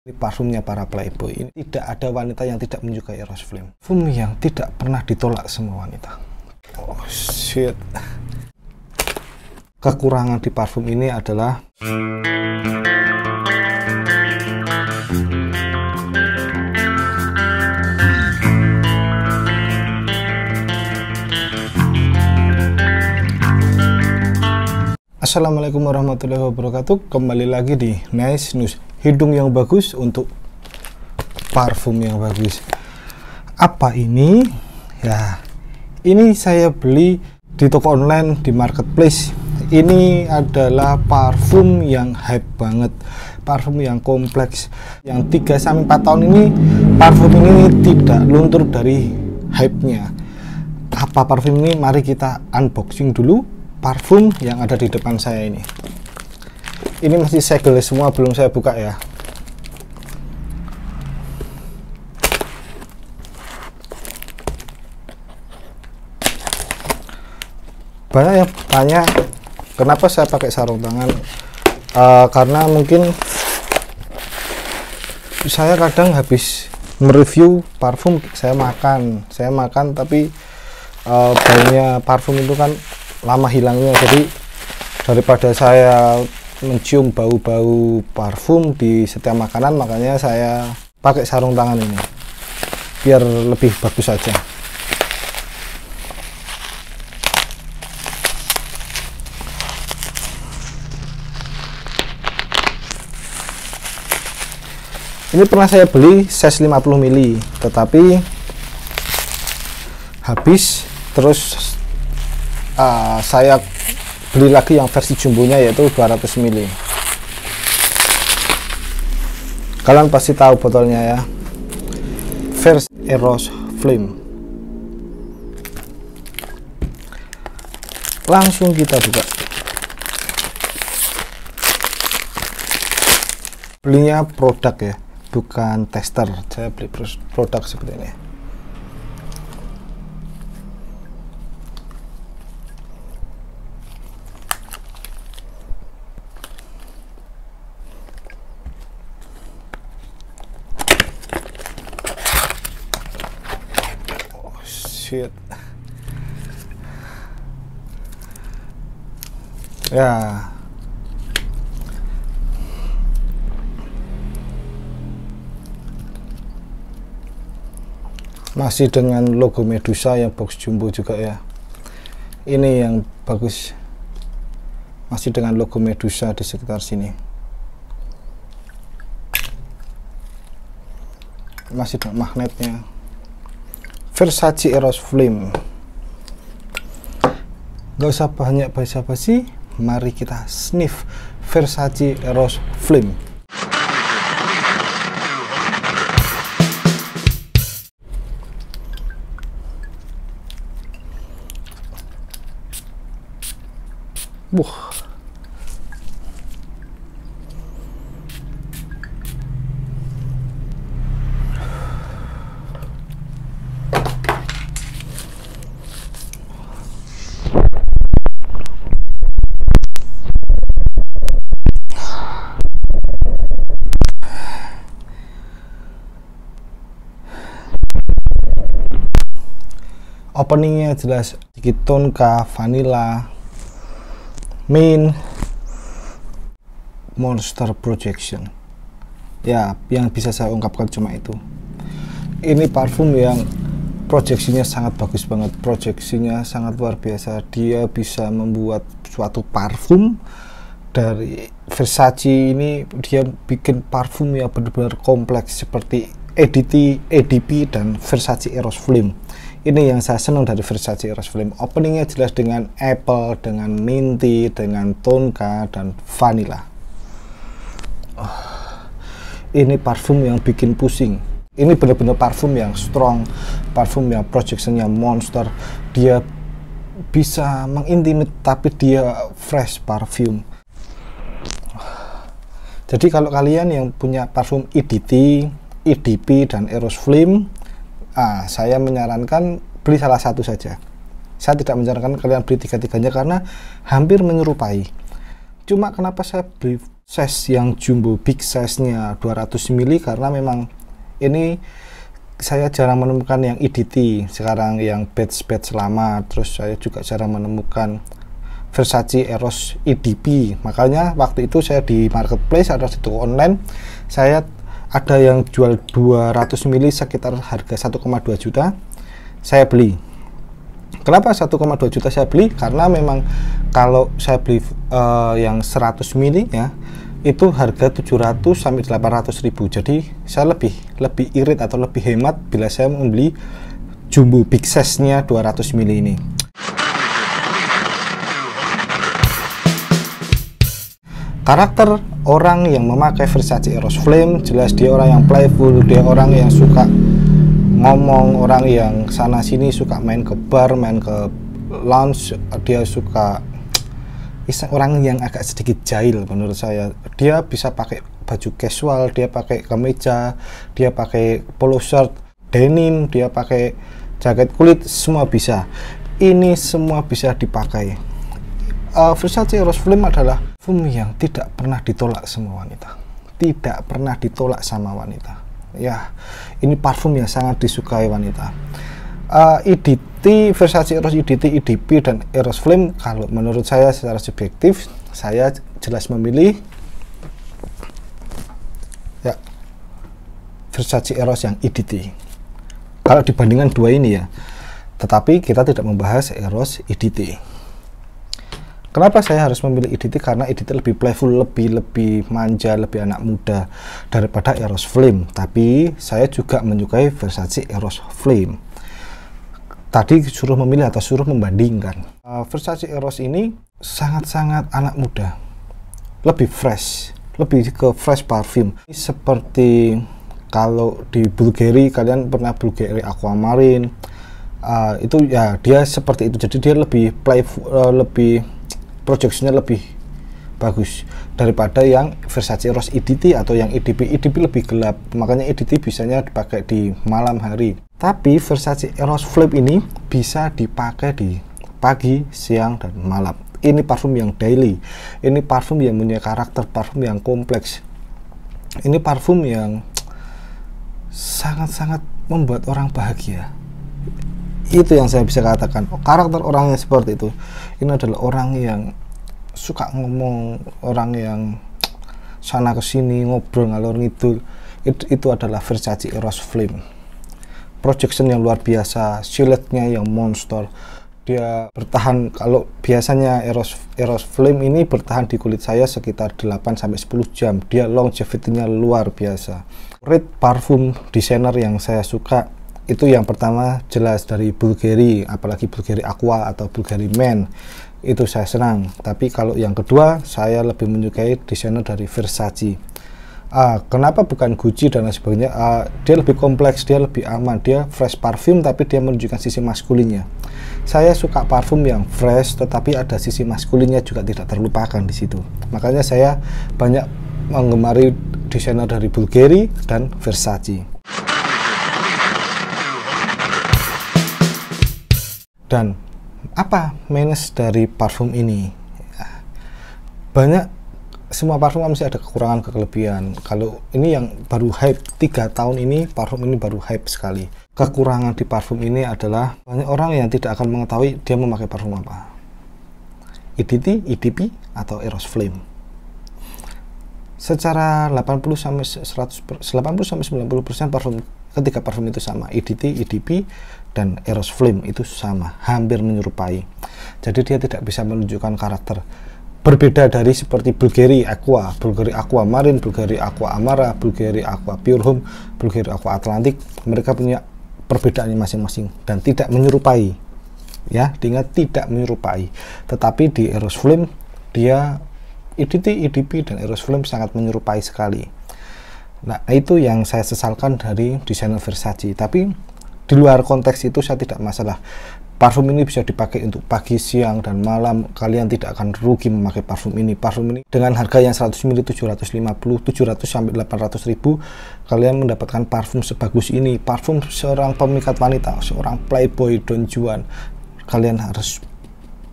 Ini parfumnya para playboy. Ini tidak ada wanita yang tidak menyukai Eros Flame. Parfum yang tidak pernah ditolak semua wanita. Oh shit. Kekurangan di parfum ini adalah Assalamualaikum warahmatullahi wabarakatuh. Kembali lagi di Nice News. Hidung yang bagus untuk parfum yang bagus. Apa ini? Ya, ini saya beli di toko online, di marketplace. Ini adalah parfum yang hype banget, parfum yang kompleks. Yang 3-4 tahun ini parfum ini tidak luntur dari hype-nya. Apa parfum ini? Mari kita unboxing dulu parfum yang ada di depan saya ini. Ini masih segel semua, belum saya buka ya. Banyak yang tanya kenapa saya pakai sarung tangan. Karena mungkin saya kadang habis mereview parfum, saya makan tapi baunya parfum itu kan lama hilangnya, jadi daripada saya mencium bau-bau parfum di setiap makanan, makanya saya pakai sarung tangan ini biar lebih bagus saja. Ini pernah saya beli size 50 ml, tetapi habis, terus saya beli lagi yang versi jumbonya, yaitu 200 ml. Kalian pasti tahu botolnya ya, First Eros Flame. Langsung kita buka. Belinya produk ya, bukan tester. Saya beli produk seperti ini. Shit. Ya, masih dengan logo Medusa yang box jumbo juga ya. Ini yang bagus, masih dengan logo Medusa di sekitar sini, masih dengan magnetnya. Versace Eros Flame. Gak usah banyak basa-basi, mari kita sniff Versace Eros Flame. Openingnya jelas, sedikit tonka, vanilla, mint, monster projection. Ya, yang bisa saya ungkapkan cuma itu. Ini parfum yang proyeksinya sangat bagus banget, proyeksinya sangat luar biasa. Dia bisa membuat suatu parfum dari Versace ini, dia bikin parfum yang benar-benar kompleks seperti EDP dan Versace Eros Flame. Ini yang saya senang dari Versace Eros Flame. Openingnya jelas dengan apple, dengan minty, dengan tonka dan vanilla. Ini parfum yang bikin pusing. Ini benar-benar parfum yang strong, parfum yang projectionnya monster. Dia bisa mengintimate tapi dia fresh parfum. Jadi kalau kalian yang punya parfum EDP dan Eros Flame, saya menyarankan beli salah satu saja. Saya tidak menyarankan kalian beli tiga-tiganya karena hampir menyerupai. Cuma kenapa saya beli size yang jumbo big size-nya 200 ml karena memang ini saya jarang menemukan yang EDT sekarang, yang batch lama. Terus saya juga jarang menemukan Versace Eros EDP. Makanya waktu itu saya di marketplace, ada di toko online, saya ada yang jual 200 ml sekitar harga 1,2 juta. Saya beli. Kenapa 1,2 juta saya beli? Karena memang kalau saya beli yang 100 ml ya, itu harga 700 sampai 800 ribu. Jadi saya lebih irit atau lebih hemat bila saya membeli jumbo big size nya 200 ml ini. Karakter orang yang memakai Versace Eros Flame jelas dia orang yang playful, dia orang yang suka ngomong, orang yang sana sini, suka main ke bar, main ke lounge. Dia suka orang yang agak sedikit jahil menurut saya. Dia bisa pakai baju casual, dia pakai kemeja, dia pakai polo shirt, denim, dia pakai jaket kulit, semua bisa. Ini semua bisa dipakai. Versace Eros Flame adalah parfum yang tidak pernah ditolak sama wanita, tidak pernah ditolak sama wanita. Ya, ini parfum yang sangat disukai wanita. EDT, Versace Eros EDT, EDP, dan Eros Flame, kalau menurut saya secara subjektif, saya jelas memilih ya Versace Eros yang EDT kalau dibandingkan dua ini ya. Tetapi kita tidak membahas Eros EDT. Kenapa saya harus memilih EDT? Karena EDT lebih playful, lebih manja, lebih anak muda daripada Eros Flame. Tapi saya juga menyukai Versace Eros Flame. Tadi suruh memilih atau suruh membandingkan. Versace Eros ini sangat-sangat anak muda, lebih fresh, lebih ke fresh parfum. Seperti kalau di Bulgari, kalian pernah Bulgari Aquamarine, itu ya dia seperti itu. Jadi dia lebih playful, lebih projectionnya lebih bagus daripada yang Versace Eros EDT atau yang EDP. EDP lebih gelap, makanya EDT bisanya dipakai di malam hari. Tapi Versace Eros Flame ini bisa dipakai di pagi, siang, dan malam. Ini parfum yang daily, ini parfum yang punya karakter, parfum yang kompleks. Ini parfum yang sangat-sangat membuat orang bahagia. Itu yang saya bisa katakan, karakter orangnya seperti itu. Ini adalah orang yang suka ngomong, orang yang sana kesini ngobrol ngalor ngidul. Itu adalah Versace Eros Flame. Projection yang luar biasa, silhouetnya yang monster. Dia bertahan, kalau biasanya Eros Flame ini bertahan di kulit saya sekitar 8-10 jam. Dia longevity-nya luar biasa. Rate parfum designer yang saya suka itu yang pertama jelas dari Bulgari, apalagi Bulgari Aqua atau Bulgari Men, itu saya senang. Tapi kalau yang kedua, saya lebih menyukai desainer dari Versace. Kenapa bukan Gucci dan lain sebagainya? Dia lebih kompleks, dia lebih aman, dia fresh parfum tapi dia menunjukkan sisi maskulinnya. Saya suka parfum yang fresh tetapi ada sisi maskulinnya juga tidak terlupakan di situ. Makanya saya banyak menggemari desainer dari Bulgari dan Versace. Dan apa minus dari parfum ini? Banyak, semua parfum masih ada kekurangan kelebihan. Kalau ini yang baru hype 3 tahun ini, parfum ini baru hype sekali. Kekurangan di parfum ini adalah banyak orang yang tidak akan mengetahui dia memakai parfum apa, EDT, EDP, atau Eros Flame. Secara 80-90% parfum, ketiga parfum itu sama, EDT, EDP, dan Eros Flame itu sama, hampir menyerupai. Jadi dia tidak bisa menunjukkan karakter. Berbeda dari seperti Bulgari Aqua, Bulgari Aquamarine, Bulgari Aqua Amara, Bulgari Aqua Pure Home, Bulgari Aqua Atlantic. Mereka punya perbedaannya masing-masing dan tidak menyerupai. Ya, diingat tidak menyerupai. Tetapi di Eros Flame dia EDT, EDP, dan Eros Flame sangat menyerupai sekali. Nah, itu yang saya sesalkan dari desainer Versace. Tapi di luar konteks itu saya tidak masalah. Parfum ini bisa dipakai untuk pagi, siang, dan malam. Kalian tidak akan rugi memakai parfum ini. Parfum ini dengan harga yang 100 ml 750, 700 sampai 800 ribu, kalian mendapatkan parfum sebagus ini. Parfum seorang pemikat wanita, seorang playboy Don Juan. Kalian harus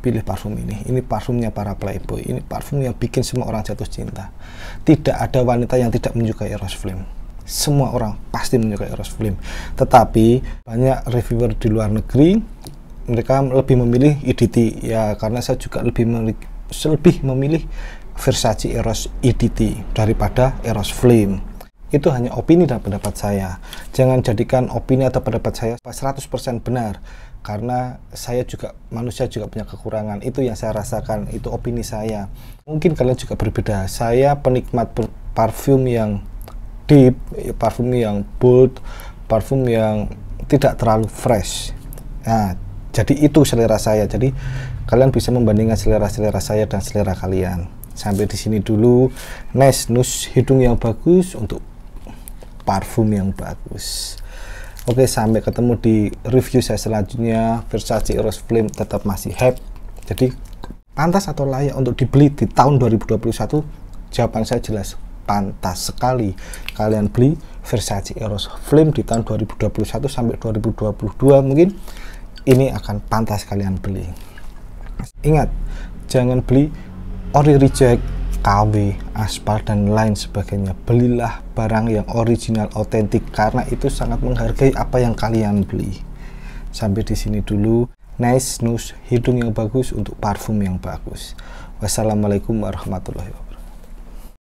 pilih parfum ini. Ini parfumnya para playboy, ini parfum yang bikin semua orang jatuh cinta. Tidak ada wanita yang tidak menyukai Eros Flame. Semua orang pasti menyukai Eros Flame. Tetapi banyak reviewer di luar negeri, mereka lebih memilih EDT ya, karena saya juga lebih memilih Versace Eros EDT daripada Eros Flame. Itu hanya opini dan pendapat saya. Jangan jadikan opini atau pendapat saya 100% benar, karena saya juga manusia, juga punya kekurangan. Itu yang saya rasakan, itu opini saya. Mungkin kalian juga berbeda. Saya penikmat parfum yang deep, parfum yang bold, parfum yang tidak terlalu fresh. Nah, jadi itu selera saya. Jadi kalian bisa membandingkan selera saya dan selera kalian. Sampai di sini dulu. Nice Nose hidung yang bagus untuk parfum yang bagus. Oke, sampai ketemu di review saya selanjutnya. Versace Eros Flame tetap masih hype. Jadi pantas atau layak untuk dibeli di tahun 2021? Jawaban saya jelas, pantas sekali kalian beli Versace Eros Flame di tahun 2021 sampai 2022. Mungkin ini akan pantas kalian beli. Ingat, jangan beli ori reject, KW, aspal, dan lain sebagainya. Belilah barang yang original, otentik, karena itu sangat menghargai apa yang kalian beli. Sampai di sini dulu. Nice Nose hidung yang bagus untuk parfum yang bagus. Wassalamualaikum warahmatullahi wabarakatuh.